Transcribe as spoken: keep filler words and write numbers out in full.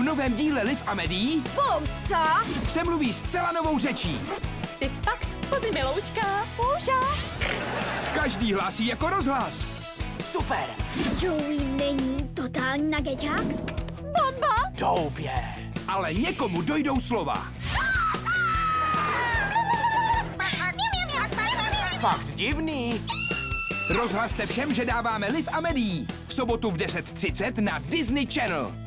V novém díle Liv a Médií Bum, co? se mluví zcela novou řečí. Ty fakt pozy miloučka. Úžas. Každý hlásí jako rozhlas. Super! Joey není totální nageťák? Bomba. Doupě! Ale někomu dojdou slova. Fakt divný! Rozhlaste všem, že dáváme Liv a Médií v sobotu v deset třicet na Disney Channel.